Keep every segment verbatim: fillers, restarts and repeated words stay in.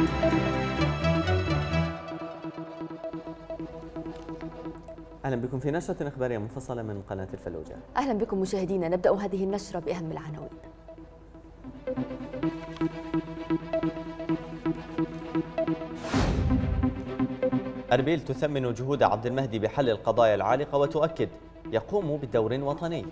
أهلا بكم في نشرة إخبارية مفصلة من قناة الفلوجة. أهلا بكم مشاهدينا، نبدأ هذه النشرة بأهم العناوين. أربيل تثمن جهود عبد المهدي بحل القضايا العالقة وتؤكد يقوم بدور وطني.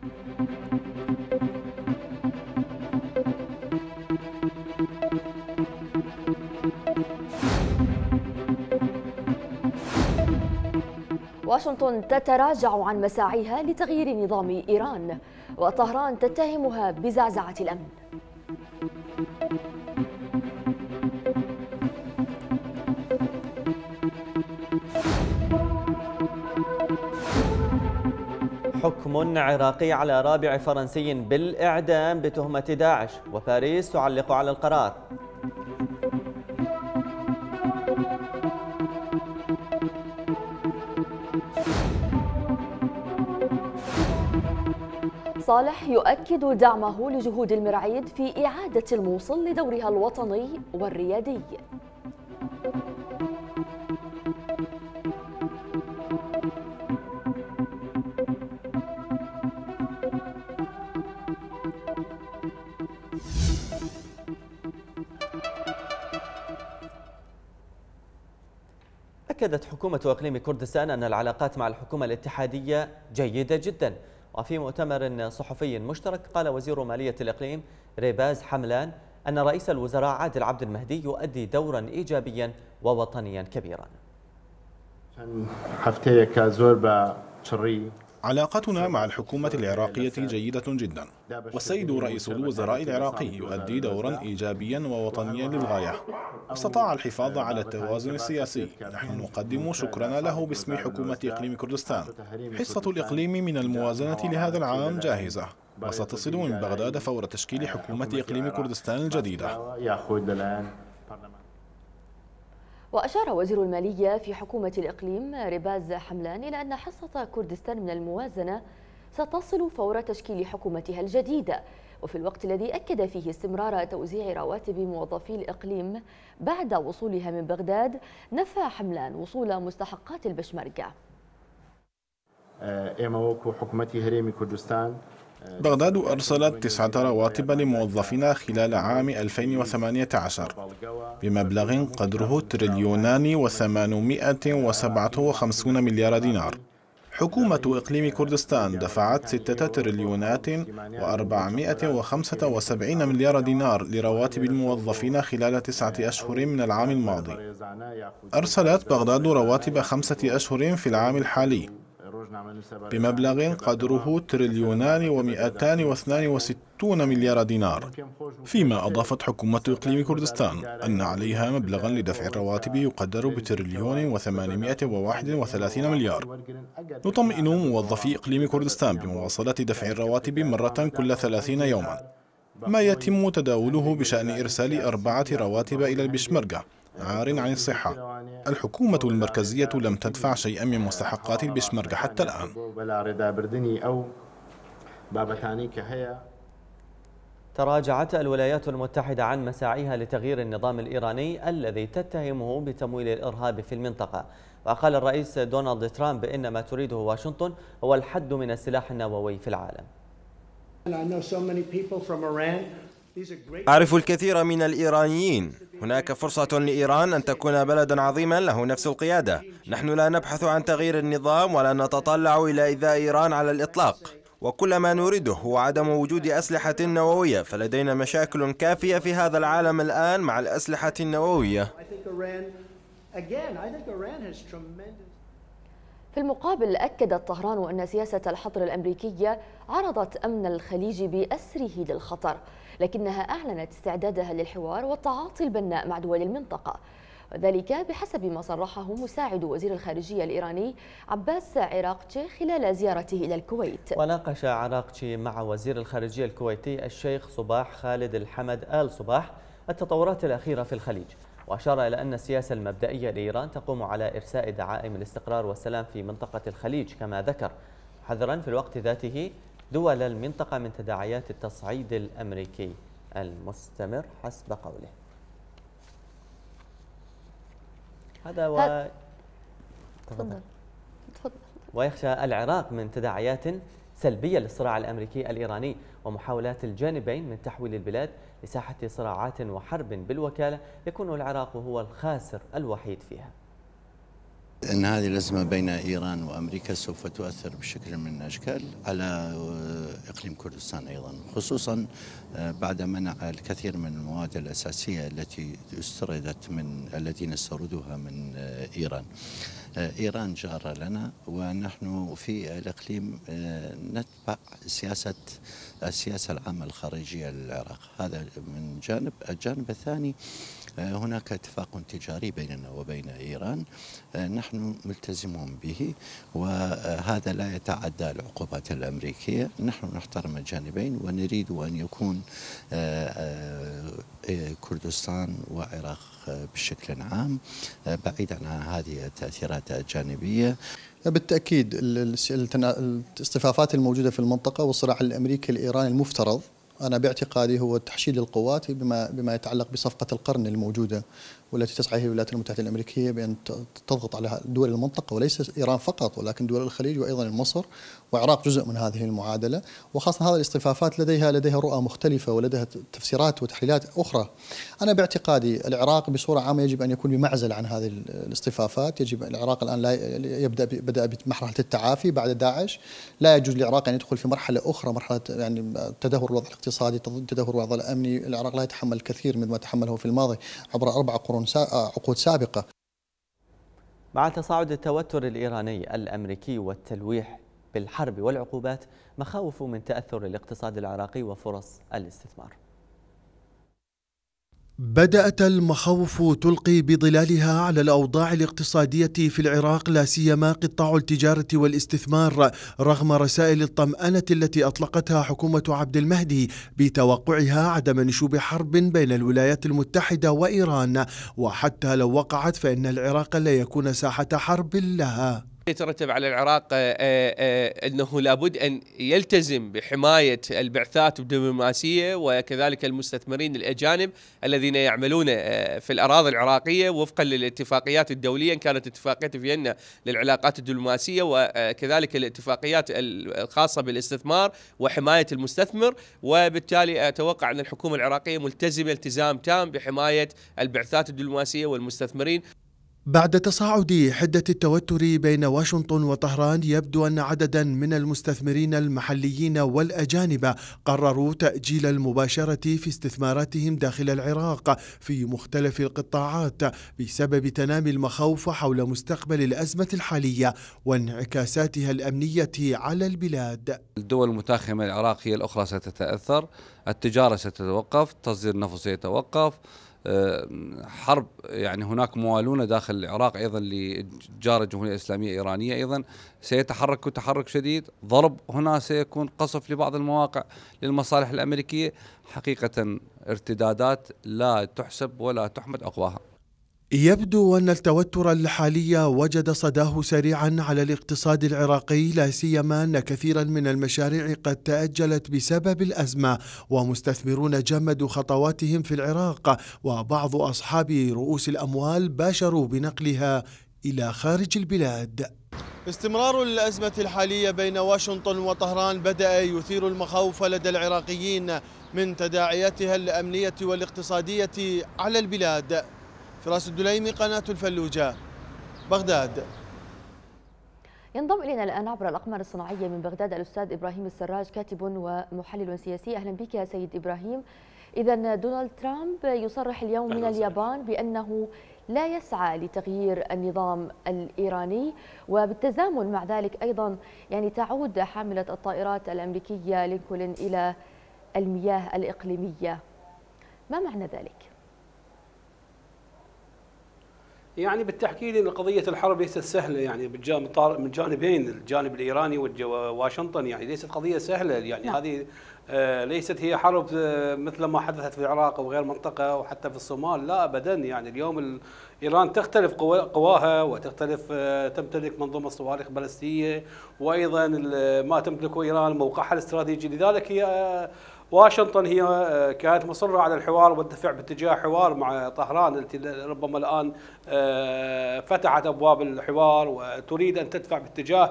واشنطن تتراجع عن مساعيها لتغيير نظام إيران، وطهران تتهمها بزعزعة الأمن. حكم عراقي على رابع فرنسي بالإعدام بتهمة داعش، وباريس تعلق على القرار. صالح يؤكد دعمه لجهود المرعيد في إعادة الموصل لدورها الوطني والريادي. أكدت حكومة إقليم كردستان أن العلاقات مع الحكومة الاتحادية جيدة جدا. وفي مؤتمر صحفي مشترك قال وزير مالية الإقليم ريباز حملان أن رئيس الوزراء عادل عبد المهدي يؤدي دورا إيجابيا ووطنيا كبيرا. علاقتنا مع الحكومة العراقية جيدة جدا، والسيد رئيس الوزراء العراقي يؤدي دورا إيجابيا ووطنيا للغاية. استطاع الحفاظ على التوازن السياسي. نحن نقدم شكرنا له باسم حكومة إقليم كردستان. حصة الإقليم من الموازنة لهذا العام جاهزة، وستصل من بغداد فور تشكيل حكومة إقليم كردستان الجديدة. وأشار وزير المالية في حكومة الإقليم ريباز حملان إلى أن حصة كردستان من الموازنة ستصل فور تشكيل حكومتها الجديدة، وفي الوقت الذي أكد فيه استمرار توزيع رواتب موظفي الإقليم بعد وصولها من بغداد. نفى حملان وصول مستحقات البشمركة. بغداد أرسلت تسعة رواتب لموظفينا خلال عام ألفين وثمانية عشر بمبلغ قدره تريليونان وثمانمائة وسبعة وخمسين مليار دينار. حكومة إقليم كردستان دفعت ستة تريليونات وأربعمائة وخمسة وسبعين مليار دينار لرواتب الموظفين خلال تسعة أشهر من العام الماضي. أرسلت بغداد رواتب خمسة أشهر في العام الحالي بمبلغ قدره تريليونان ومئتان واثنان وستون مليار دينار. فيما أضافت حكومة إقليم كردستان أن عليها مبلغا لدفع الرواتب يقدر بتريليون وثمانمائة وواحد وثلاثين مليار. نطمئن موظفي إقليم كردستان بمواصلة دفع الرواتب مرة كل ثلاثين يوما، ما يتم تداوله بشأن إرسال أربعة رواتب إلى البشمركة عار عن الصحة. الحكومة المركزية لم تدفع شيئا من مستحقات البشمركة حتى الآن. تراجعت الولايات المتحدة عن مساعيها لتغيير النظام الإيراني الذي تتهمه بتمويل الإرهاب في المنطقة. وقال الرئيس دونالد ترامب إن ما تريده واشنطن هو الحد من السلاح النووي في العالم. أعرف الكثير من الإيرانيين. هناك فرصة لإيران أن تكون بلدا عظيما له نفس القيادة. نحن لا نبحث عن تغيير النظام ولا نتطلع إلى إيذاء إيران على الإطلاق، وكل ما نريده هو عدم وجود أسلحة نووية، فلدينا مشاكل كافية في هذا العالم الآن مع الأسلحة النووية. في المقابل أكدت طهران أن سياسة الحظر الأمريكية عرضت أمن الخليج بأسره للخطر، لكنها أعلنت استعدادها للحوار والتعاطي البناء مع دول المنطقة، وذلك بحسب ما صرحه مساعد وزير الخارجية الإيراني عباس عراقتشي خلال زيارته إلى الكويت. وناقش عراقتشي مع وزير الخارجية الكويتي الشيخ صباح خالد الحمد آل صباح التطورات الأخيرة في الخليج، وأشار إلى أن السياسة المبدئية لإيران تقوم على إرساء دعائم الاستقرار والسلام في منطقة الخليج كما ذكر، محذرا في الوقت ذاته دول المنطقة من تداعيات التصعيد الأمريكي المستمر حسب قوله. هذا و... هل... تفضل تفضل. ويخشى العراق من تداعيات سلبية للصراع الأمريكي الإيراني ومحاولات الجانبين من تحويل البلاد لساحة صراعات وحرب بالوكالة، يكون العراق هو الخاسر الوحيد فيها. أن هذه الأزمة بين إيران وأمريكا سوف تؤثر بشكل من الأشكال على إقليم كردستان أيضا، خصوصا بعد منع الكثير من المواد الأساسية التي استوردت من الذين استوردوها من إيران. إيران جارة لنا ونحن في الإقليم نتبع سياسة السياسة العامة الخارجية للعراق، هذا من جانب. الجانب الثاني هناك اتفاق تجاري بيننا وبين إيران نحن ملتزمون به، وهذا لا يتعدى العقوبات الأمريكية. نحن نحترم الجانبين ونريد أن يكون كردستان وعراق بشكل عام بعيدا عن هذه التأثيرات الجانبية. بالتأكيد الاصطفافات الموجودة في المنطقة والصراع الأمريكي الإيراني المفترض أنا باعتقادي هو تحشيد القوات بما بما يتعلق بصفقة القرن الموجودة والتي تسعى هي الولايات المتحدة الأمريكية بأن تضغط على دول المنطقة، وليس إيران فقط ولكن دول الخليج وأيضا مصر وعراق جزء من هذه المعادلة. وخاصة هذه الاصطفافات لديها لديها رؤى مختلفة ولديها تفسيرات وتحليلات أخرى. أنا باعتقادي العراق بصورة عامة يجب أن يكون بمعزل عن هذه الاصطفافات. يجب العراق الآن لا يبدأ بدأ بمرحلة التعافي بعد داعش، لا يجوز للعراق أن يدخل في مرحلة أخرى، مرحلة يعني تدهور الوضع الاقتصادي، تدهور الوضع الأمني. العراق لا يتحمل الكثير مما تحمله في الماضي عبر أربع قرون عقود سابقة. مع تصاعد التوتر الإيراني الأمريكي والتلويح بالحرب والعقوبات، مخاوف من تأثر الاقتصاد العراقي وفرص الاستثمار. بدأت المخاوف تلقي بظلالها على الأوضاع الاقتصادية في العراق، لا سيما قطاع التجارة والاستثمار، رغم رسائل الطمأنة التي أطلقتها حكومة عبد المهدي بتوقعها عدم نشوب حرب بين الولايات المتحدة وإيران، وحتى لو وقعت فإن العراق لا يكون ساحة حرب لها. يترتب على العراق أنه لابد أن يلتزم بحماية البعثات الدبلوماسية وكذلك المستثمرين الأجانب الذين يعملون في الأراضي العراقية وفقا للاتفاقيات الدولية، إن كانت اتفاقية فيينا للعلاقات الدبلوماسية وكذلك الاتفاقيات الخاصة بالاستثمار وحماية المستثمر. وبالتالي أتوقع أن الحكومة العراقية ملتزمة التزام تام بحماية البعثات الدبلوماسية والمستثمرين. بعد تصاعد حدة التوتر بين واشنطن وطهران، يبدو أن عددا من المستثمرين المحليين والأجانب قرروا تأجيل المباشرة في استثماراتهم داخل العراق في مختلف القطاعات بسبب تنامي المخاوف حول مستقبل الأزمة الحالية وانعكاساتها الأمنية على البلاد. الدول المتاخمة العراق هي الأخرى ستتأثر، التجارة ستتوقف، تصدير النفط سيتوقف، حرب يعني هناك موالونة داخل العراق أيضا لجار الجمهورية الإسلامية الإيرانية أيضا سيتحرك تحرك شديد، ضرب هنا سيكون قصف لبعض المواقع للمصالح الأمريكية. حقيقة ارتدادات لا تحسب ولا تحمد عقباها. يبدو أن التوتر الحالي وجد صداه سريعا على الاقتصاد العراقي، لا سيما أن كثيرا من المشاريع قد تأجلت بسبب الأزمة، ومستثمرون جمدوا خطواتهم في العراق، وبعض أصحاب رؤوس الأموال باشروا بنقلها إلى خارج البلاد. استمرار الأزمة الحالية بين واشنطن وطهران بدأ يثير المخاوف لدى العراقيين من تداعياتها الأمنية والاقتصادية على البلاد. فراس الدليمي، قناة الفلوجة، بغداد. ينضم إلينا الآن عبر الأقمار الصناعية من بغداد الأستاذ إبراهيم السراج، كاتب ومحلل سياسي. أهلا بك يا سيد إبراهيم. إذا دونالد ترامب يصرح اليوم من اليابان بأنه لا يسعى لتغيير النظام الإيراني، وبالتزامن مع ذلك أيضا يعني تعود حاملة الطائرات الأمريكية لينكولن إلى المياه الإقليمية. ما معنى ذلك؟ يعني بالتحكيد ان قضيه الحرب ليست سهله، يعني من جانبين، الجانب الايراني وواشنطن، يعني ليست قضيه سهله. يعني نعم. هذه ليست هي حرب مثل ما حدثت في العراق او غير منطقه وحتى في الصومال، لا ابدا. يعني اليوم ايران تختلف قواها وتختلف، تمتلك منظومه صواريخ بالستيه، وايضا ما تملكه ايران موقعها الاستراتيجي. لذلك هي واشنطن هي كانت مصرة على الحوار والدفع باتجاه حوار مع طهران التي ربما الآن فتحت أبواب الحوار وتريد أن تدفع باتجاه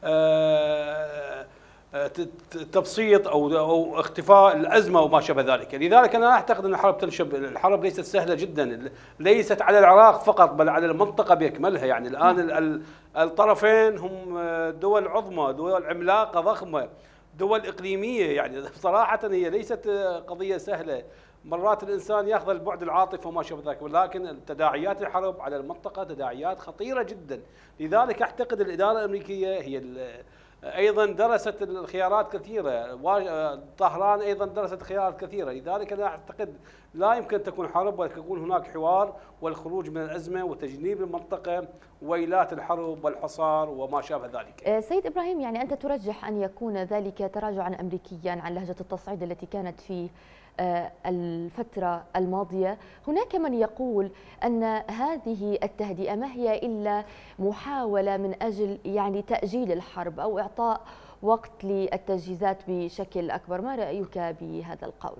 تبسيط او او اختفاء الازمه وما شابه ذلك، لذلك انا اعتقد ان الحرب تنشب، الحرب ليست سهله جدا، ليست على العراق فقط بل على المنطقه باكملها، يعني الان الطرفين هم دول عظمى، دول عملاقه ضخمه، دول اقليميه، يعني صراحه هي ليست قضيه سهله، مرات الانسان ياخذ البعد العاطفي وما شابه ذلك، ولكن تداعيات الحرب على المنطقه تداعيات خطيره جدا، لذلك اعتقد الاداره الامريكيه هي ايضا درست الخيارات كثيره، طهران ايضا درست خيارات كثيره، لذلك انا اعتقد لا يمكن تكون حرب ولكن يكون هناك حوار والخروج من الازمه وتجنيب المنطقه ويلات الحرب والحصار وما شابه ذلك. سيد ابراهيم، يعني انت ترجح ان يكون ذلك تراجعا امريكيا عن لهجه التصعيد التي كانت في الفترة الماضية. هناك من يقول أن هذه التهدئة ما هي إلا محاولة من أجل يعني تأجيل الحرب أو إعطاء وقت للتجهيزات بشكل أكبر، ما رأيك بهذا القول؟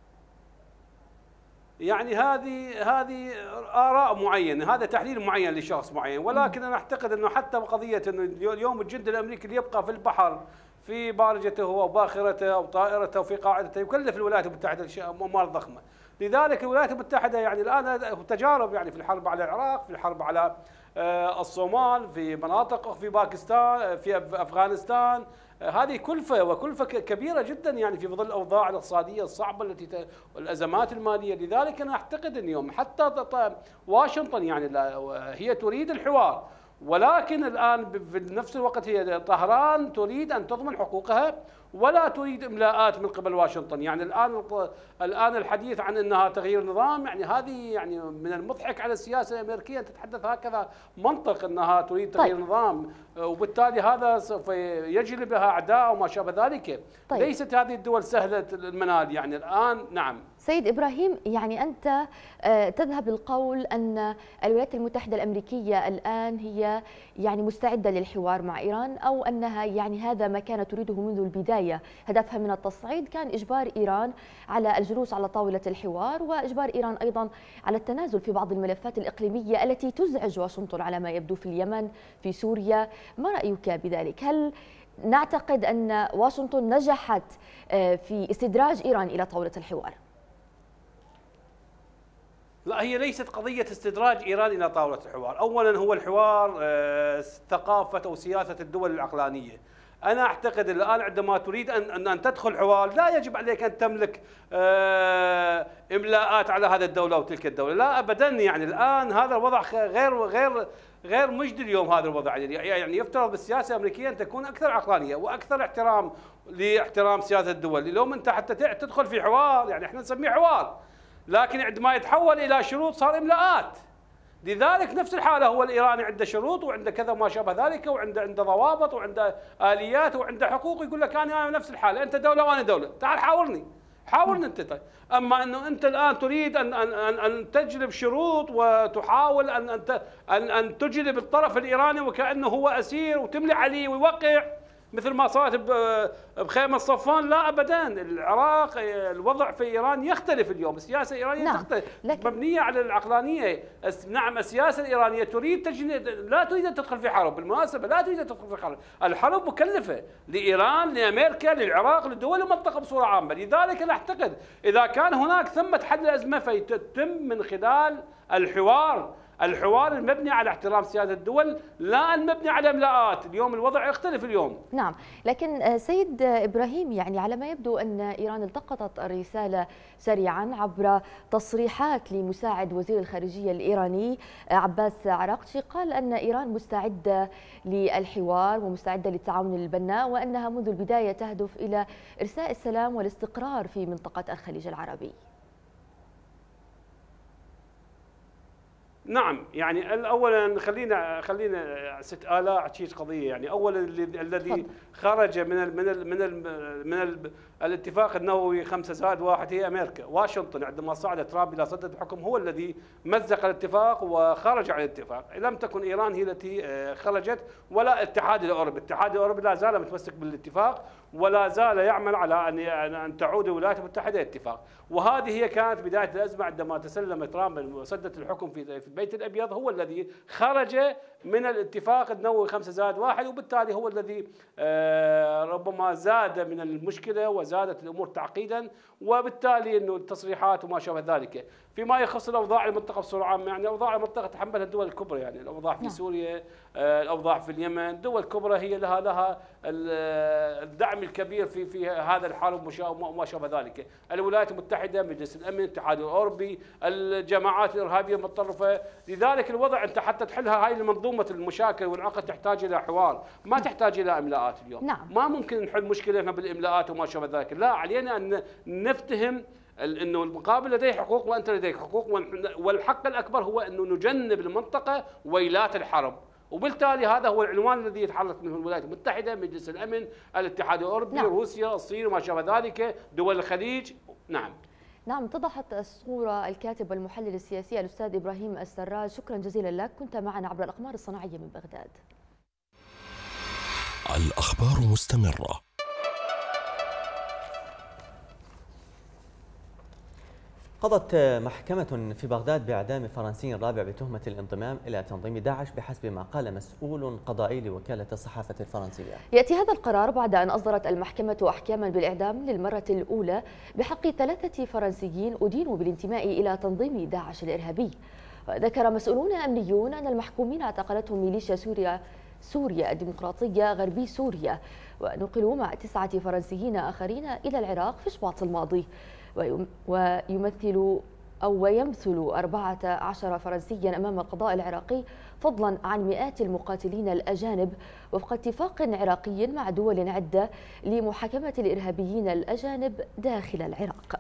يعني هذه هذه آراء معينة، هذا تحليل معين لشخص معين، ولكن أنا أعتقد أنه حتى بقضية أنه اليوم الجندي الأمريكي اللي يبقى في البحر في بارجته أو باخرته أو طائرته أو في قاعدته يكلف الولايات المتحدة أموال ضخمة، لذلك الولايات المتحدة يعني الآن تجارب يعني في الحرب على العراق، في الحرب على الصومال، في مناطق في باكستان، في أفغانستان، هذه كلفة وكلفة كبيرة جدا يعني في ظل الأوضاع الاقتصادية الصعبة التي والأزمات المالية، لذلك أنا أعتقد اليوم حتى واشنطن يعني هي تريد الحوار، ولكن الآن بنفس الوقت هي طهران تريد أن تضمن حقوقها ولا تريد إملاءات من قبل واشنطن، يعني الآن الآن الحديث عن أنها تغيير نظام، يعني هذه يعني من المضحك على السياسة الأمريكية أن تتحدث هكذا منطق أنها تريد تغيير طيب. نظام، وبالتالي هذا سوف يجلبها أعداء وما شابه ذلك. طيب. ليست هذه الدول سهلة المنال يعني الآن. نعم سيد إبراهيم، يعني أنت تذهب للقول أن الولايات المتحدة الأمريكية الآن هي يعني مستعدة للحوار مع إيران، أو أنها يعني هذا ما كانت تريده منذ البداية، هدفها من التصعيد كان إجبار إيران على الجلوس على طاولة الحوار وإجبار إيران أيضا على التنازل في بعض الملفات الإقليمية التي تزعج واشنطن على ما يبدو في اليمن، في سوريا، ما رأيك بذلك؟ هل نعتقد أن واشنطن نجحت في استدراج إيران إلى طاولة الحوار؟ لا، هي ليست قضية استدراج إيران إلى طاولة الحوار، أولا هو الحوار ثقافة أو سياسة الدول العقلانية. أنا أعتقد الآن عندما تريد أن أن تدخل حوار لا يجب عليك أن تملك إملاءات على هذا الدولة أو تلك الدولة، لا أبدا، يعني الآن هذا الوضع غير غير غير مجدي اليوم، هذا الوضع يعني يفترض بالسياسة الأمريكية أن تكون أكثر عقلانية وأكثر احترام لاحترام سياسة الدول. اليوم أنت حتى تدخل في حوار يعني احنا نسميه حوار، لكن عندما يتحول إلى شروط صار إملاءات، لذلك نفس الحالة هو الإيراني عنده شروط وعنده كذا وما شابه ذلك، وعنده عنده ضوابط وعنده آليات وعنده حقوق، يقول لك أنا نفس الحالة، أنت دولة وأنا دولة، تعال حاورني حاورني أنت. طيب أما أنه أنت الآن تريد أن أن أن, أن تجلب شروط وتحاول أن أن أن, أن تجلب الطرف الإيراني وكأنه هو أسير وتملي عليه ويوقع مثل ما صارت بخيمة صفان، لا أبدا، العراق الوضع في إيران يختلف اليوم، السياسة الإيرانية نعم. تختلف، لكن... مبنية على العقلانية. نعم السياسة الإيرانية تريد تجنيد، لا تريد أن تدخل في حرب، بالمناسبة لا تريد أن تدخل في حرب، الحرب مكلفة لإيران، لأمريكا، للعراق، لدول المنطقة بصورة عامة، لذلك أنا أعتقد إذا كان هناك ثمة حل الأزمة فيتم من خلال الحوار، الحوار المبني على احترام سيادة الدول، لا المبني على املاءات. اليوم الوضع يختلف اليوم. نعم، لكن سيد إبراهيم يعني على ما يبدو أن إيران التقطت الرسالة سريعا عبر تصريحات لمساعد وزير الخارجية الإيراني عباس عراقچي، قال أن إيران مستعدة للحوار ومستعدة للتعاون البناء، وأنها منذ البداية تهدف إلى إرساء السلام والاستقرار في منطقة الخليج العربي. نعم، يعني اولا خلينا خلينا ست آلاء احكيك قضيه، يعني اولا الذي خرج من ال من ال من ال من ال الاتفاق النووي خمسة زائد واحد هي امريكا، واشنطن عندما صعد ترامب الى سده الحكم هو الذي مزق الاتفاق وخرج عن الاتفاق، لم تكن ايران هي التي خرجت ولا الاتحاد الاوروبي، الاتحاد الاوروبي لا زال متمسك بالاتفاق، ولا زال يعمل على ان ان تعود الولايات المتحده اتفاق. وهذه هي كانت بدايه الازمه عندما تسلم ترامب مسدة الحكم في في البيت الابيض، هو الذي خرج من الاتفاق النووي خمسة زائد واحد، وبالتالي هو الذي ربما زاد من المشكله وزادت الامور تعقيدا، وبالتالي انه التصريحات وما شابه ذلك. فيما يخص الاوضاع المنطقه بصوره عامه، يعني اوضاع المنطقه تحملها الدول الكبرى، يعني الاوضاع في سوريا، الاوضاع في اليمن، الدول الكبرى هي لها لها الدعم الكبير في في هذا الحرب وما شابه ذلك. الولايات المتحده، مجلس الامن، الاتحاد الاوروبي، الجماعات الارهابيه المتطرفه، لذلك الوضع انت حتى تحلها هاي منظومه المشاكل والعقد تحتاج الى حوار، ما تحتاج الى املاءات اليوم. نعم. ما ممكن نحل مشكلتنا بالاملاءات وما شابه ذلك، لا، علينا ان نفتهم انه المقابل لديه حقوق وانت لديك حقوق، والحق الاكبر هو انه نجنب المنطقه ويلات الحرب، وبالتالي هذا هو العنوان الذي يتحرك منه الولايات المتحده، مجلس الامن، الاتحاد الاوروبي، نعم. روسيا، الصين وما شابه ذلك، دول الخليج. نعم نعم اتضحت الصورة. الكاتب والمحلل السياسي الأستاذ إبراهيم السراج، شكرا جزيلا لك، كنت معنا عبر الأقمار الصناعية من بغداد. الأخبار مستمرة. قضت محكمة في بغداد بإعدام فرنسي رابع بتهمة الانضمام إلى تنظيم داعش بحسب ما قال مسؤول قضائي لوكالة الصحافة الفرنسية. يأتي هذا القرار بعد أن أصدرت المحكمة أحكاما بالإعدام للمرة الأولى بحق ثلاثة فرنسيين أدينوا بالانتماء إلى تنظيم داعش الإرهابي. وذكر مسؤولون أمنيون أن المحكومين اعتقلتهم ميليشيا سوريا سوريا الديمقراطية غربي سوريا، ونقلوا مع تسعة فرنسيين آخرين إلى العراق في شباط الماضي، ويمثل أو ويمثل أربعة عشر فرنسيا أمام القضاء العراقي، فضلا عن مئات المقاتلين الأجانب وفق اتفاق عراقي مع دول عدة لمحاكمة الإرهابيين الأجانب داخل العراق.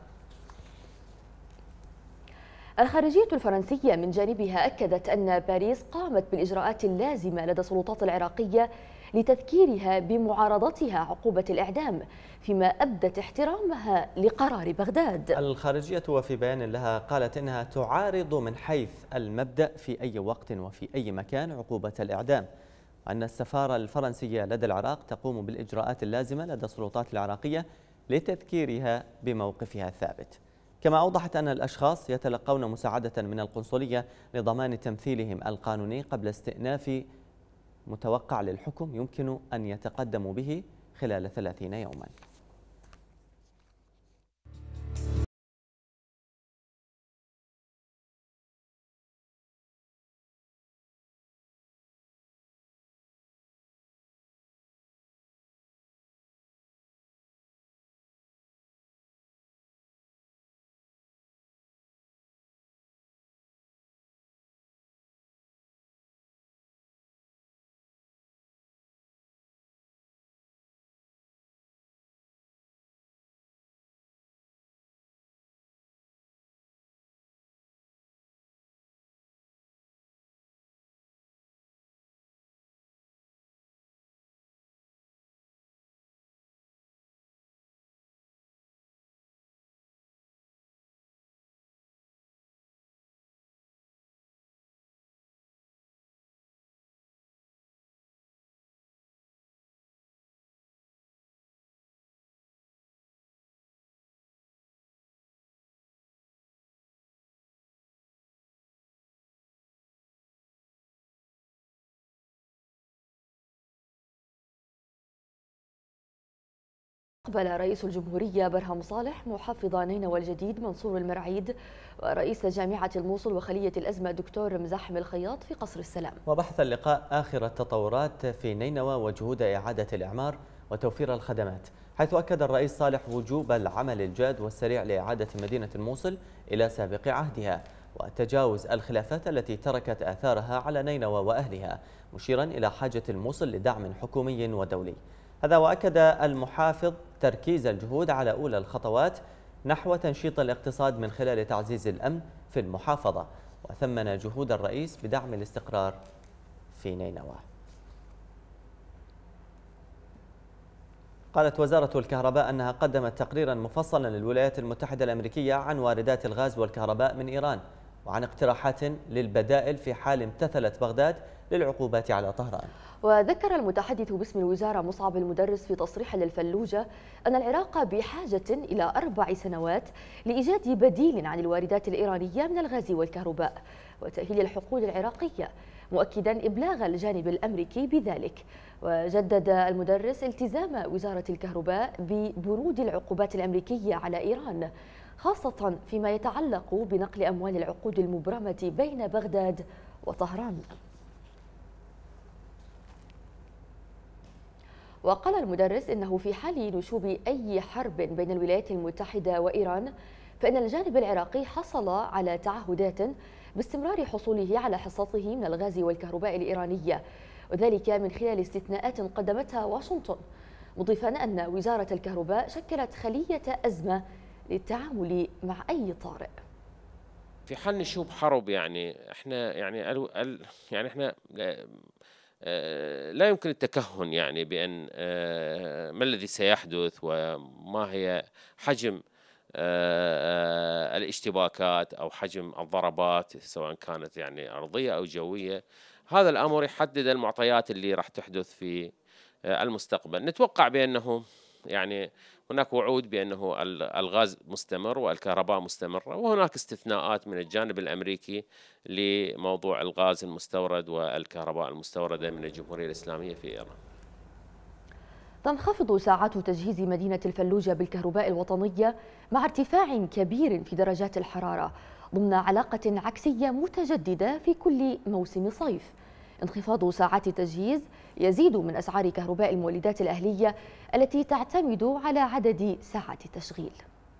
الخارجية الفرنسية من جانبها أكدت أن باريس قامت بالإجراءات اللازمة لدى السلطات العراقية لتذكيرها بمعارضتها عقوبة الإعدام، فيما أبدت احترامها لقرار بغداد. الخارجية وفي بيان لها قالت إنها تعارض من حيث المبدأ في أي وقت وفي أي مكان عقوبة الإعدام، وأن السفارة الفرنسية لدى العراق تقوم بالإجراءات اللازمة لدى السلطات العراقية لتذكيرها بموقفها الثابت. كما أوضحت أن الأشخاص يتلقون مساعدة من القنصلية لضمان تمثيلهم القانوني قبل استئناف متوقع للحكم يمكن أن يتقدموا به خلال ثلاثين يوما. أقبل رئيس الجمهورية برهم صالح محافظ نينوى الجديد منصور المرعيد ورئيس جامعة الموصل وخلية الأزمة دكتور مزاحم الخياط في قصر السلام. وبحث اللقاء آخر التطورات في نينوى وجهود إعادة الإعمار وتوفير الخدمات، حيث أكد الرئيس صالح وجوب العمل الجاد والسريع لإعادة مدينة الموصل إلى سابق عهدها وتجاوز الخلافات التي تركت آثارها على نينوى وأهلها، مشيرا إلى حاجة الموصل لدعم حكومي ودولي. هذا وأكد المحافظ تركيز الجهود على أولى الخطوات نحو تنشيط الاقتصاد من خلال تعزيز الأمن في المحافظة، وثمن جهود الرئيس بدعم الاستقرار في نينوى. قالت وزارة الكهرباء أنها قدمت تقريرا مفصلا للولايات المتحدة الأمريكية عن واردات الغاز والكهرباء من إيران، وعن اقتراحات للبدائل في حال امتثلت بغداد للعقوبات على طهران. وذكر المتحدث باسم الوزارة مصعب المدرس في تصريح للفلوجة أن العراق بحاجة إلى أربع سنوات لإيجاد بديل عن الواردات الإيرانية من الغاز والكهرباء وتأهيل الحقول العراقية، مؤكدا إبلاغ الجانب الأمريكي بذلك. وجدد المدرس التزام وزارة الكهرباء ببنود العقوبات الأمريكية على إيران، خاصة فيما يتعلق بنقل أموال العقود المبرمة بين بغداد وطهران. وقال المدرس إنه في حال نشوب أي حرب بين الولايات المتحدة وإيران فإن الجانب العراقي حصل على تعهدات باستمرار حصوله على حصته من الغاز والكهرباء الإيرانية، وذلك من خلال استثناءات قدمتها واشنطن، مضيفا أن وزارة الكهرباء شكلت خلية أزمة للتعامل مع أي طارئ. في حال نشوب حرب يعني احنا يعني يعني احنا لا يمكن التكهن يعني بأن ما الذي سيحدث وما هي حجم الاشتباكات أو حجم الضربات سواء كانت يعني أرضية أو جوية. هذا الأمر يحدد المعطيات اللي راح تحدث في المستقبل. نتوقع بأنه يعني هناك وعود بأنه الغاز مستمر والكهرباء مستمرة، وهناك استثناءات من الجانب الأمريكي لموضوع الغاز المستورد والكهرباء المستوردة من الجمهورية الإسلامية في إيران. تنخفض ساعات تجهيز مدينة الفلوجة بالكهرباء الوطنية مع ارتفاع كبير في درجات الحرارة ضمن علاقة عكسية متجددة في كل موسم صيف. انخفاض ساعات التجهيز يزيد من أسعار كهرباء المولدات الأهلية التي تعتمد على عدد ساعات التشغيل.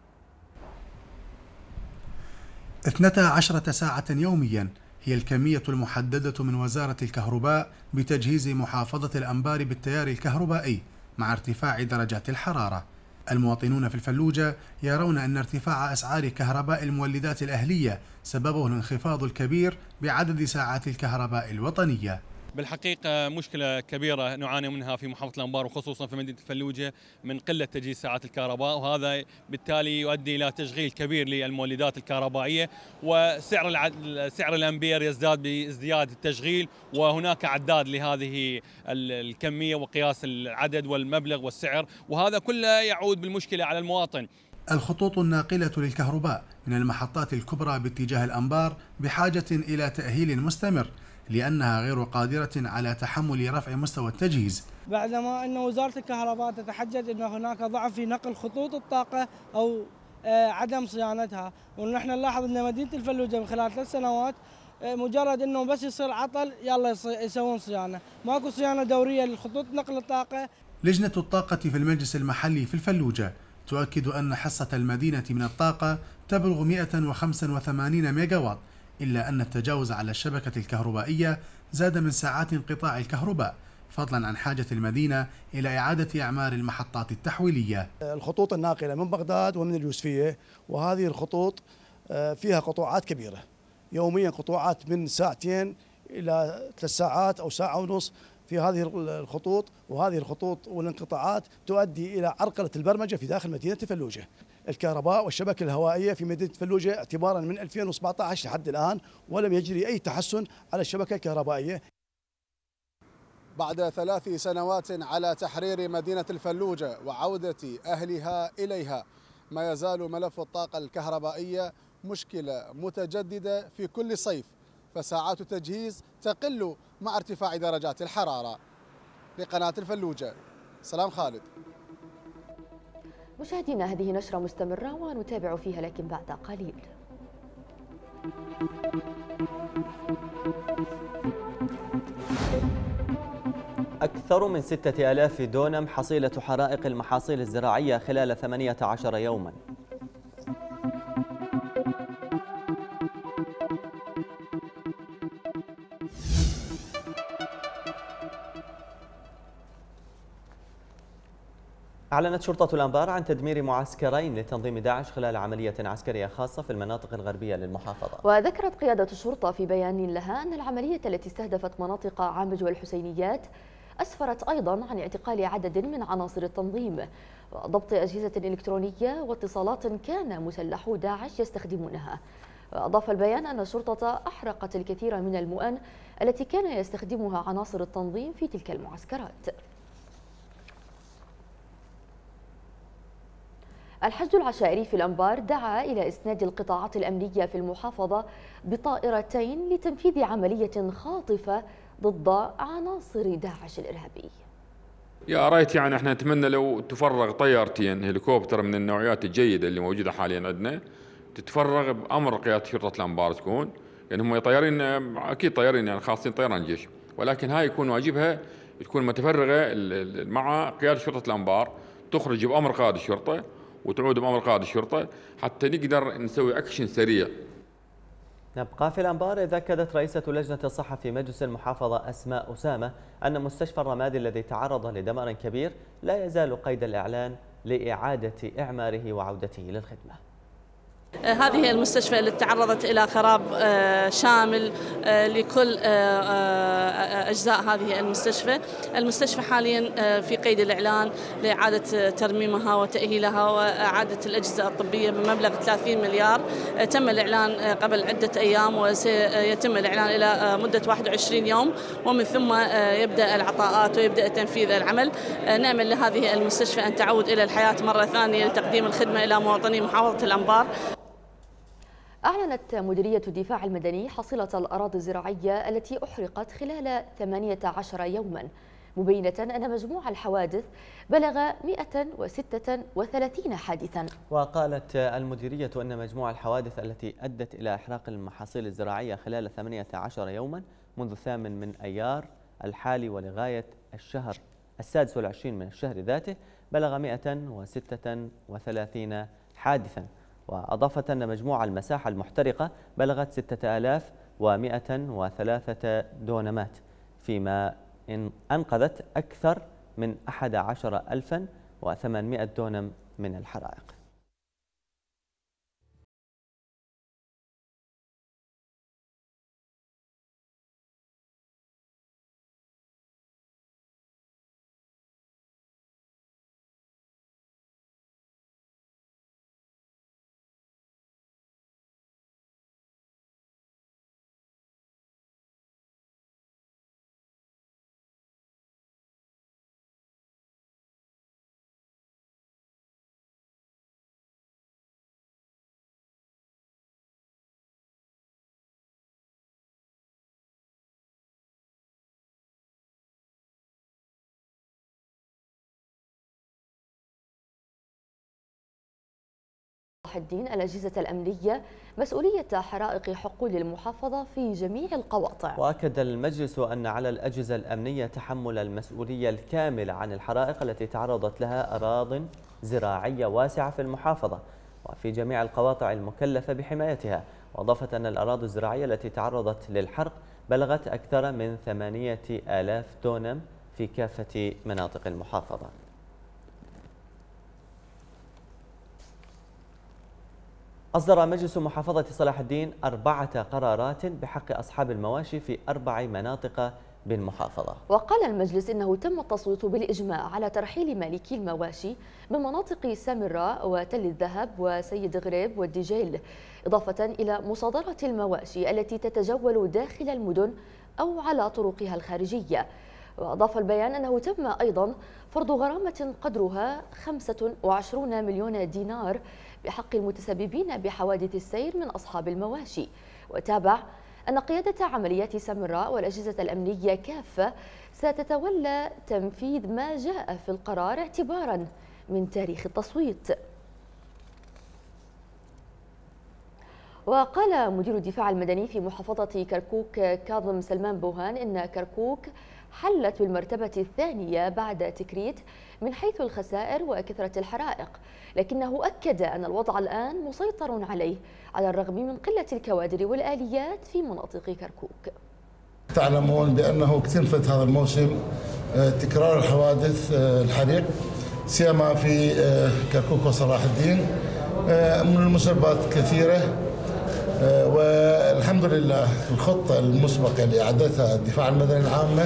اثنتا عشرة ساعة يوميا هي الكمية المحددة من وزارة الكهرباء بتجهيز محافظة الأنبار بالتيار الكهربائي مع ارتفاع درجات الحرارة. المواطنون في الفلوجة يرون أن ارتفاع أسعار كهرباء المولدات الأهلية سببه الانخفاض الكبير بعدد ساعات الكهرباء الوطنية. بالحقيقة مشكلة كبيرة نعاني منها في محافظة الأنبار وخصوصا في مدينة الفلوجة من قلة تجهيز ساعات الكهرباء، وهذا بالتالي يؤدي إلى تشغيل كبير للمولدات الكهربائية، وسعر العد... سعر الأمبير يزداد بازدياد التشغيل، وهناك عداد لهذه الكمية وقياس العدد والمبلغ والسعر، وهذا كله يعود بالمشكلة على المواطن. الخطوط الناقلة للكهرباء من المحطات الكبرى باتجاه الأنبار بحاجة إلى تأهيل مستمر لأنها غير قادرة على تحمل رفع مستوى التجهيز، بعدما أن وزارة الكهرباء تتحجج أن هناك ضعف في نقل خطوط الطاقة أو عدم صيانتها. ونحن نلاحظ أن مدينة الفلوجة من خلال ثلاث سنوات مجرد أنه بس يصير عطل يلا يسوون صيانة، ماكو صيانة دورية لخطوط نقل الطاقة. لجنة الطاقة في المجلس المحلي في الفلوجة تؤكد أن حصة المدينة من الطاقة تبلغ مئة وخمسة وثمانين ميجا واط، إلا أن التجاوز على الشبكة الكهربائية زاد من ساعات انقطاع الكهرباء، فضلا عن حاجة المدينة إلى إعادة إعمار المحطات التحويلية. الخطوط الناقلة من بغداد ومن اليوسفية، وهذه الخطوط فيها قطوعات كبيرة يوميا، قطوعات من ساعتين إلى ثلاث ساعات أو ساعة ونص في هذه الخطوط، وهذه الخطوط والانقطاعات تؤدي إلى عرقلة البرمجة في داخل مدينة الفلوجة. الكهرباء والشبكة الهوائية في مدينة الفلوجة اعتبارا من ألفين وسبعة عشر لحد الآن ولم يجري أي تحسن على الشبكة الكهربائية. بعد ثلاث سنوات على تحرير مدينة الفلوجة وعودة أهلها إليها، ما يزال ملف الطاقة الكهربائية مشكلة متجددة في كل صيف، فساعات التجهيز تقل مع ارتفاع درجات الحرارة. لقناة الفلوجة سلام خالد. مشاهدينا، هذه نشرة مستمرة ونتابع فيها لكن بعد قليل. أكثر من ستة آلاف دونم حصيلة حرائق المحاصيل الزراعية خلال ثمانية عشر يوما. أعلنت شرطة الأنبار عن تدمير معسكرين لتنظيم داعش خلال عملية عسكرية خاصة في المناطق الغربية للمحافظة. وذكرت قيادة الشرطة في بيان لها أن العملية التي استهدفت مناطق عامج والحسينيات أسفرت أيضا عن اعتقال عدد من عناصر التنظيم وضبط أجهزة إلكترونية واتصالات كان مسلحو داعش يستخدمونها. وأضاف البيان أن الشرطة أحرقت الكثير من المؤن التي كان يستخدمها عناصر التنظيم في تلك المعسكرات. الحشد العشائري في الأنبار دعا إلى إسناد القطاعات الأمنية في المحافظة بطائرتين لتنفيذ عملية خاطفة ضد عناصر داعش الإرهابي. يا ريت يعني احنا نتمنى لو تفرغ طيارتين هليكوبتر من النوعيات الجيدة اللي موجودة حاليا عندنا، تتفرغ بأمر قيادة شرطة الأنبار تكون، يعني هم طيارين أكيد طيارين يعني خاصين طيران جيش، ولكن هاي يكون واجبها تكون متفرغة مع قيادة شرطة الأنبار، تخرج بأمر قائد الشرطة وتعود بأمر قائد الشرطة حتى نقدر نسوي أكشن سريع. نبقى في الأنبار. إذ أكدت رئيسة لجنة الصحة في مجلس المحافظة أسماء أسامة أن مستشفى الرمادي الذي تعرض لدمار كبير لا يزال قيد الإعلان لإعادة إعماره وعودته للخدمة. هذه المستشفى التي تعرضت إلى خراب شامل لكل أجزاء هذه المستشفى. المستشفى حاليا في قيد الإعلان لإعادة ترميمها وتأهيلها وإعادة الأجهزة الطبية بمبلغ ثلاثين مليار. تم الإعلان قبل عدة أيام وسيتم الإعلان إلى مدة واحد وعشرين يوم، ومن ثم يبدأ العطاءات ويبدأ تنفيذ العمل. نأمل لهذه المستشفى أن تعود إلى الحياة مرة ثانية لتقديم الخدمة إلى مواطني محافظة الأنبار. أعلنت مديرية الدفاع المدني حصيلة الأراضي الزراعية التي أحرقت خلال ثمانية عشر يوما، مبينة أن مجموع الحوادث بلغ مئة وستة وثلاثين حادثا. وقالت المديرية أن مجموع الحوادث التي أدت إلى إحراق المحاصيل الزراعية خلال ثمانية عشر يوما منذ الثامن من أيار الحالي ولغاية الشهر السادس والعشرين من الشهر ذاته بلغ مئة وستة وثلاثين حادثا. وأضافت أن مجموع المساحة المحترقة بلغت ستة آلاف ومئة وثلاثة دونمات، فيما أنقذت أكثر من أحد عشر ألفا وثمانمئة دونم من الحرائق. الدين الأجهزة الأمنية مسؤولية حرائق حقول المحافظة في جميع القواطع. وأكد المجلس أن على الأجهزة الأمنية تحمل المسؤولية الكاملة عن الحرائق التي تعرضت لها أراضٍ زراعية واسعة في المحافظة وفي جميع القواطع المكلفة بحمايتها. وأضافت أن الأراضي الزراعية التي تعرضت للحرق بلغت أكثر من ثمانية آلاف دونم في كافة مناطق المحافظة. أصدر مجلس محافظة صلاح الدين أربعة قرارات بحق أصحاب المواشي في أربع مناطق بالمحافظة. وقال المجلس إنه تم التصويت بالإجماع على ترحيل مالكي المواشي من مناطق سامراء وتل الذهب وسيد غريب والدجيل، إضافة إلى مصادرة المواشي التي تتجول داخل المدن أو على طرقها الخارجية. وأضاف البيان أنه تم أيضا فرض غرامة قدرها خمسة وعشرين مليون دينار بحق المتسببين بحوادث السير من أصحاب المواشي. وتابع أن قيادة عمليات سامراء والأجهزة الأمنية كافة ستتولى تنفيذ ما جاء في القرار اعتبارا من تاريخ التصويت. وقال مدير الدفاع المدني في محافظة كركوك كاظم سلمان بوهان إن كركوك حلت بالمرتبة الثانية بعد تكريت من حيث الخسائر وكثرة الحرائق، لكنه أكد أن الوضع الآن مسيطر عليه على الرغم من قلة الكوادر والآليات في مناطق كركوك. تعلمون بأنه اكتنفت هذا الموسم تكرار الحوادث الحريق سيما في كركوك وصلاح الدين من المسببات كثيرة، والحمد لله الخطة المسبقة اللي أعدتها الدفاع المدني العامة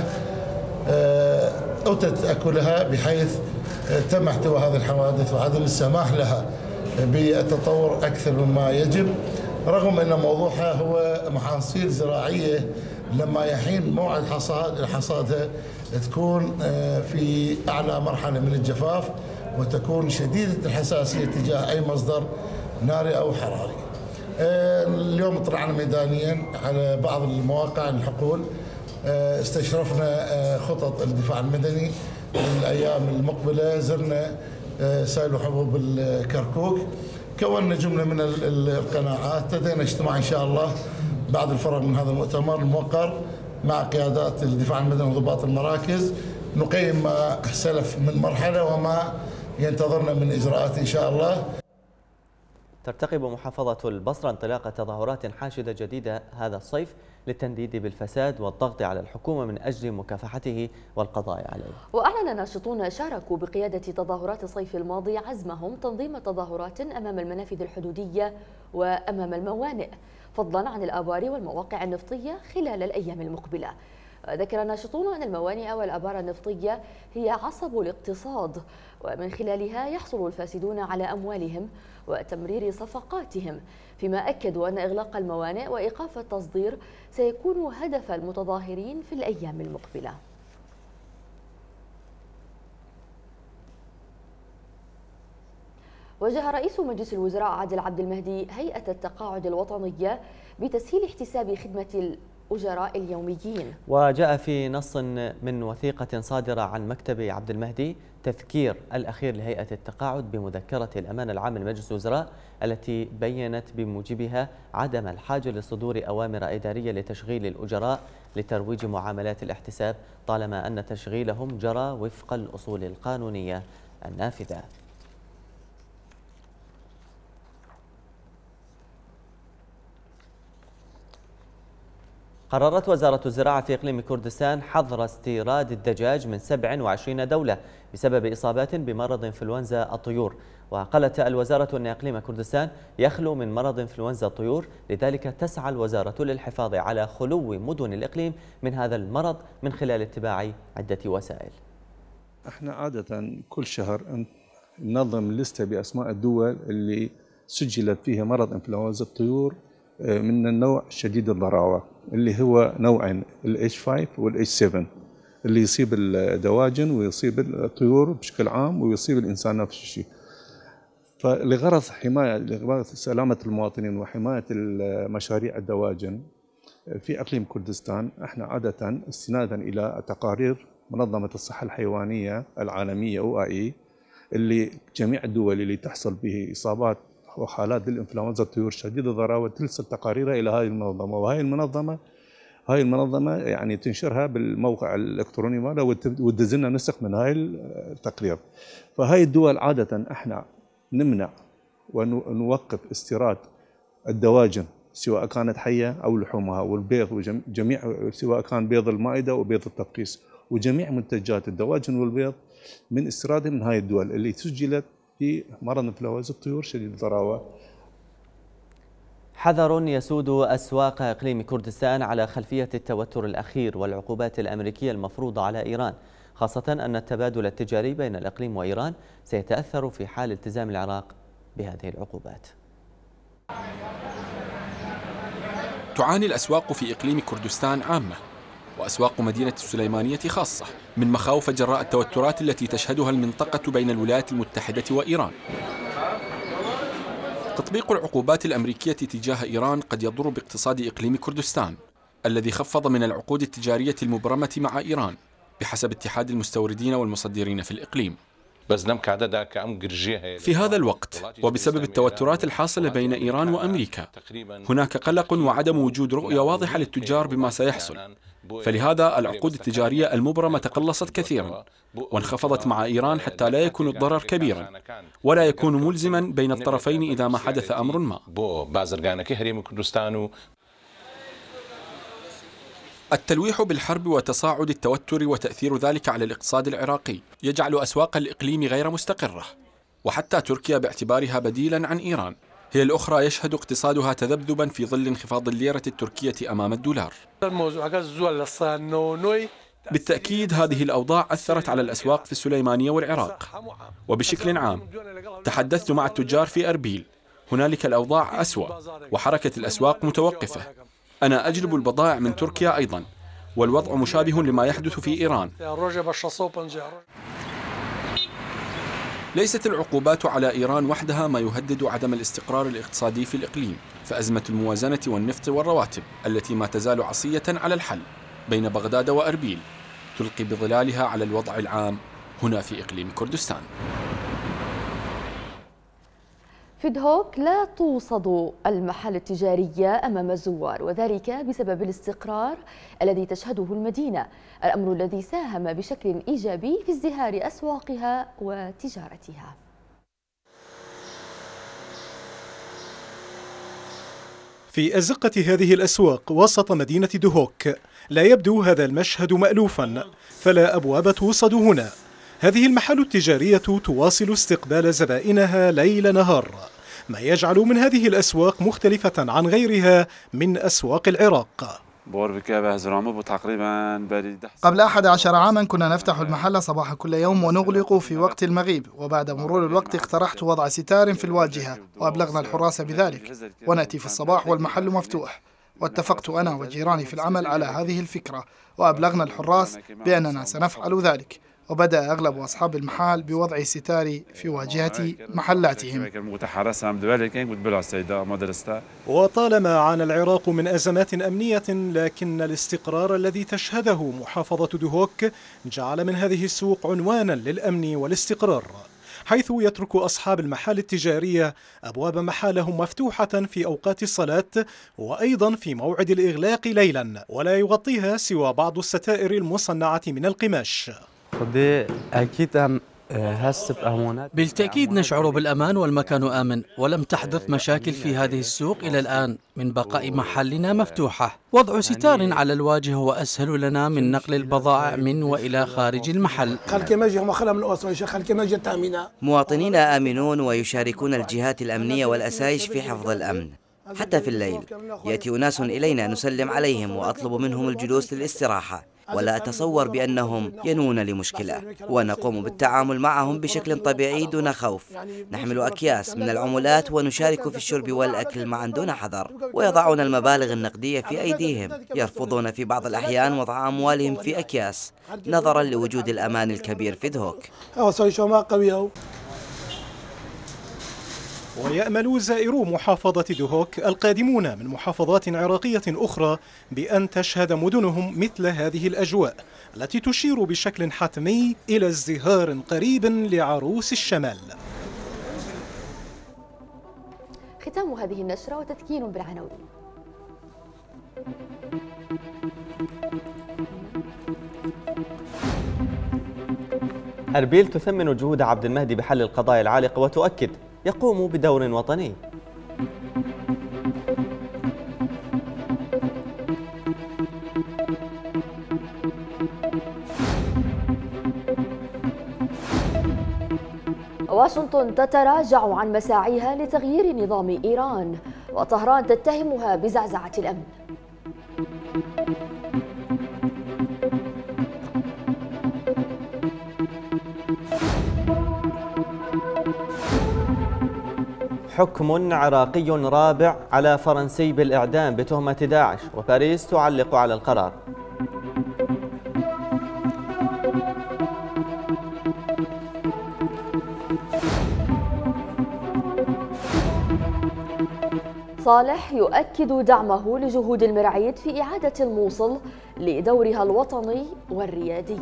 أوتت أكلها بحيث تم احتواء هذه الحوادث وعدم السماح لها بالتطور أكثر مما يجب. رغم أن موضوعها هو محاصيل زراعية لما يحين موعد حصاد حصادها تكون في أعلى مرحلة من الجفاف وتكون شديدة الحساسية تجاه أي مصدر ناري أو حراري. اليوم طلعنا ميدانيا على بعض المواقع الحقول، استشرفنا خطط الدفاع المدني الأيام المقبلة، زرنا سائل حبوب الكركوك، كونا جملة من القناعات، لدينا اجتماع إن شاء الله بعد الفرغ من هذا المؤتمر الموقر مع قيادات الدفاع المدني وضباط المراكز، نقيم ما سلف من مرحلة وما ينتظرنا من إجراءات إن شاء الله. ترتقب محافظة البصرة انطلاق تظاهرات حاشدة جديدة هذا الصيف للتنديد بالفساد والضغط على الحكومة من أجل مكافحته والقضاء عليه. وأعلن ناشطون شاركوا بقيادة تظاهرات الصيف الماضي عزمهم تنظيم تظاهرات أمام المنافذ الحدودية وأمام الموانئ، فضلا عن الآبار والمواقع النفطية خلال الأيام المقبلة. ذكر الناشطون أن الموانئ والآبار النفطية هي عصب الاقتصاد، ومن خلالها يحصل الفاسدون على أموالهم وتمرير صفقاتهم، فيما أكدوا أن إغلاق الموانئ وإيقاف التصدير سيكون هدف المتظاهرين في الأيام المقبلة. وجه رئيس مجلس الوزراء عادل عبد المهدي هيئة التقاعد الوطنية بتسهيل احتساب خدمة الأجراء اليوميين. وجاء في نص من وثيقة صادرة عن مكتب عبد المهدي تذكير الأخير لهيئة التقاعد بمذكرة الأمانة العامة لمجلس الوزراء التي بيّنت بموجبها عدم الحاجة لصدور أوامر إدارية لتشغيل الأجراء لترويج معاملات الاحتساب طالما أن تشغيلهم جرى وفق الأصول القانونية النافذة. قررت وزارة الزراعة في إقليم كردستان حظر استيراد الدجاج من سبع وعشرين دولة بسبب إصابات بمرض إنفلونزا الطيور. وقالت الوزارة أن إقليم كردستان يخلو من مرض إنفلونزا الطيور، لذلك تسعى الوزارة للحفاظ على خلو مدن الإقليم من هذا المرض من خلال اتباع عدة وسائل. احنا عادة كل شهر ننظم لستة بأسماء الدول اللي سجلت فيها مرض إنفلونزا الطيور من النوع شديد الضراوة، اللي هو نوعين، ال إتش خمسة وال إتش سبعة، اللي يصيب الدواجن ويصيب الطيور بشكل عام ويصيب الإنسان نفس الشيء. فلغرض حماية لغرض سلامة المواطنين وحماية مشاريع الدواجن في إقليم كردستان، احنا عادة استنادا إلى تقارير منظمة الصحة الحيوانية العالمية أو آي، اللي جميع الدول اللي تحصل به إصابات وحالات للإنفلونزا الطيور شديدة الضراوة ترسل تقاريرها إلى هذه المنظمة، وهي المنظمة هاي المنظمة يعني تنشرها بالموقع الإلكتروني مالها وتدزلنا نسخ من هاي التقرير. فهاي الدول عادة احنا نمنع ونوقف استيراد الدواجن سواء كانت حية أو لحومها والبيض وجميع سواء كان بيض المائدة وبيض التبقيس وجميع منتجات الدواجن والبيض من استيرادها من هاي الدول اللي سجلت في مرض انفلونزا الطيور شديد الضراوة. حذر يسود أسواق إقليم كردستان على خلفية التوتر الأخير والعقوبات الأمريكية المفروضة على إيران، خاصة أن التبادل التجاري بين الإقليم وإيران سيتأثر في حال التزام العراق بهذه العقوبات. تعاني الأسواق في إقليم كردستان عامة وأسواق مدينة السليمانية خاصة من مخاوف جراء التوترات التي تشهدها المنطقة بين الولايات المتحدة وإيران. تطبيق العقوبات الأمريكية تجاه إيران قد يضر باقتصاد إقليم كردستان الذي خفض من العقود التجارية المبرمة مع إيران بحسب اتحاد المستوردين والمصدرين في الإقليم. في هذا الوقت وبسبب التوترات الحاصلة بين إيران وأمريكا هناك قلق وعدم وجود رؤية واضحة للتجار بما سيحصل، فلهذا العقود التجارية المبرمة تقلصت كثيرا وانخفضت مع إيران حتى لا يكون الضرر كبيرا ولا يكون ملزما بين الطرفين إذا ما حدث أمر ما. التلويح بالحرب وتصاعد التوتر وتأثير ذلك على الاقتصاد العراقي يجعل أسواق الإقليم غير مستقرة، وحتى تركيا باعتبارها بديلا عن إيران هي الأخرى يشهد اقتصادها تذبذبا في ظل انخفاض الليرة التركية أمام الدولار. بالتأكيد هذه الأوضاع أثرت على الأسواق في السليمانية والعراق وبشكل عام. تحدثت مع التجار في أربيل هنالك الأوضاع أسوأ وحركة الأسواق متوقفة. أنا أجلب البضائع من تركيا أيضا، والوضع مشابه لما يحدث في إيران. ليست العقوبات على إيران وحدها ما يهدد عدم الاستقرار الاقتصادي في الإقليم، فأزمة الموازنة والنفط والرواتب التي ما تزال عصية على الحل بين بغداد وأربيل تلقي بظلالها على الوضع العام هنا في إقليم كردستان. في دهوك لا توصد المحال التجارية أمام الزوار، وذلك بسبب الاستقرار الذي تشهده المدينة، الأمر الذي ساهم بشكل إيجابي في ازدهار أسواقها وتجارتها. في أزقة هذه الأسواق وسط مدينة دهوك لا يبدو هذا المشهد مألوفا، فلا أبواب توصد هنا. هذه المحال التجارية تواصل استقبال زبائنها ليل نهار، ما يجعل من هذه الأسواق مختلفة عن غيرها من أسواق العراق. قبل أحد عشر عاما كنا نفتح المحل صباح كل يوم ونغلق في وقت المغيب، وبعد مرور الوقت اقترحت وضع ستار في الواجهة وأبلغنا الحراس بذلك، ونأتي في الصباح والمحل مفتوح. واتفقت أنا وجيراني في العمل على هذه الفكرة، وأبلغنا الحراس بأننا سنفعل ذلك، وبدأ أغلب أصحاب المحال بوضع ستار في واجهة محلاتهم. وطالما عانى العراق من أزمات أمنية، لكن الاستقرار الذي تشهده محافظة دهوك جعل من هذه السوق عنوانا للأمن والاستقرار، حيث يترك أصحاب المحال التجارية أبواب محالهم مفتوحة في أوقات الصلاة وأيضا في موعد الإغلاق ليلا، ولا يغطيها سوى بعض الستائر المصنعة من القماش. بالتأكيد نشعر بالأمان والمكان آمن، ولم تحدث مشاكل في هذه السوق إلى الآن من بقاء محلنا مفتوحة. وضع ستار على الواجهة هو أسهل لنا من نقل البضائع من وإلى خارج المحل. مواطنينا آمنون ويشاركون الجهات الأمنية والأسايش في حفظ الأمن. حتى في الليل يأتي أناس إلينا نسلم عليهم وأطلب منهم الجلوس للاستراحة، ولا أتصور بأنهم ينوون لمشكلة، ونقوم بالتعامل معهم بشكل طبيعي دون خوف. نحمل أكياس من العملات ونشارك في الشرب والأكل معا دون حذر، ويضعون المبالغ النقدية في أيديهم. يرفضون في بعض الأحيان وضع أموالهم في أكياس نظرا لوجود الأمان الكبير في دهوك. ويأمل زائرو محافظة دهوك القادمون من محافظات عراقية أخرى بأن تشهد مدنهم مثل هذه الأجواء التي تشير بشكل حتمي إلى ازدهار قريب لعروس الشمال. ختام هذه النشرة وتذكير بالعناوين. أربيل تثمن جهود عبد المهدي بحل القضايا العالقة وتؤكد يقوم بدور وطني. واشنطن تتراجع عن مساعيها لتغيير نظام إيران، وطهران تتهمها بزعزعة الأمن. حكم عراقي رابع على فرنسي بالإعدام بتهمة داعش، وباريس تعلق على القرار. صالح يؤكد دعمه لجهود المرعيد في إعادة الموصل لدورها الوطني والريادي.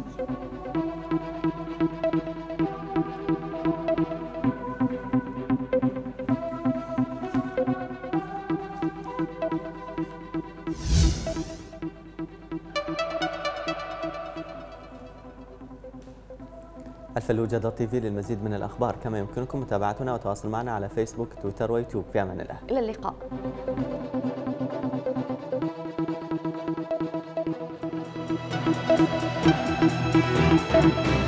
الفلوجة دوت تي في للمزيد من الأخبار، كما يمكنكم متابعتنا والتواصل معنا على فيسبوك تويتر ويوتيوب. في أمان الله، إلى اللقاء.